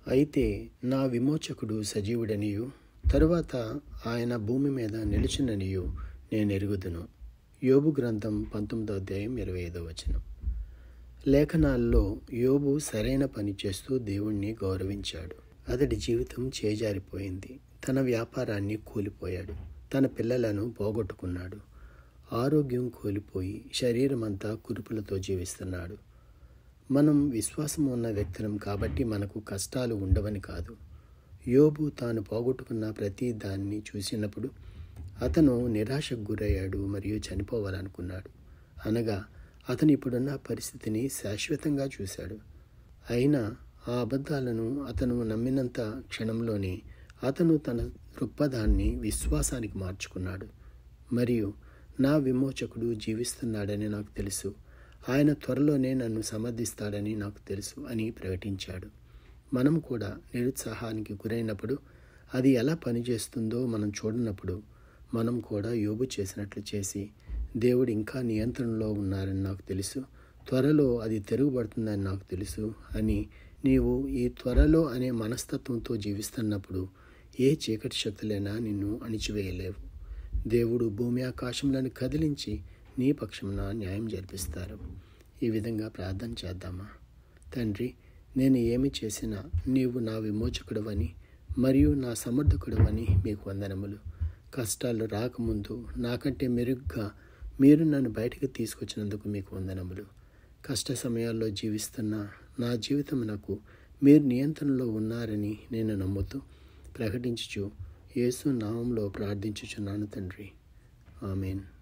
అయితే నా విమోచకుడు సజీవుడనియు తరువాత ఆయన భూమి మీద నిలుచుననియు నేను ఎరుగుదును. యోబు గ్రంథం 19వ అధ్యాయం 25వ వచనం. లేఖనాల్లో యోబు సరైన పని చేస్తూ దేవుణ్ణి గౌరవించాడు. అతడి జీవితం చేజారిపోయింది. తన వ్యాపారాన్ని కోల్పోయాడు. తన పిల్లలను పోగొట్టుకున్నాడు. ఆరోగ్యం కోల్పోయి శరీరమంతా కురుపులతో జీవిస్తున్నాడు. మనం విశ్వాసం ఉన్న వ్యక్తులం కాబట్టి మనకు కష్టాలు ఉండవని కాదు. యోబు తాను పోగొట్టుకున్న ప్రతి దాన్ని చూసినప్పుడు అతను నిరాశకు గురయ్యాడు మరియు చనిపోవాలనుకున్నాడు. అనగా అతను ఇప్పుడున్న పరిస్థితిని శాశ్వతంగా చూశాడు. అయినా ఆ అబద్ధాలను అతను నమ్మినంత క్షణంలోనే అతను తన దృక్పథాన్ని విశ్వాసానికి మార్చుకున్నాడు. మరియు నా విమోచకుడు జీవిస్తున్నాడని నాకు తెలుసు, ఆయన త్వరలోనే నన్ను సమర్థిస్తాడని నాకు తెలుసు అని ప్రకటించాడు. మనం కూడా నిరుత్సాహానికి గురైనప్పుడు, అది ఎలా పనిచేస్తుందో మనం చూడనప్పుడు, మనం కూడా యోబు చేసినట్లు చేసి, దేవుడు ఇంకా నియంత్రణలో ఉన్నారని నాకు తెలుసు, త్వరలో అది తిరుగుబడుతుందని నాకు తెలుసు అని నీవు ఈ త్వరలో అనే మనస్తత్వంతో జీవిస్తున్నప్పుడు ఏ చీకటి శక్తులైనా నిన్ను అణిచివేయలేవు. దేవుడు భూమి ఆకాశములను కదిలించి నీ పక్షమున న్యాయం జరిపిస్తారు. ఈ విధంగా ప్రార్థన చేద్దామా? తండ్రి, నేను ఏమి చేసినా నీవు నా విమోచకుడవని మరియు నా సమర్థకుడవని మీకు వందనములు. కష్టాలు రాకముందు నాకంటే మెరుగ్గా మీరు నన్ను బయటకు తీసుకొచ్చినందుకు మీకు వందనములు. కష్ట సమయాల్లో జీవిస్తున్న నా జీవితమునకు మీరు నియంత్రణలో ఉన్నారని నేను నమ్ముతూ ప్రకటించుచు యేసు నామములో ప్రార్థించుచున్నాను తండ్రి. ఆమేన్.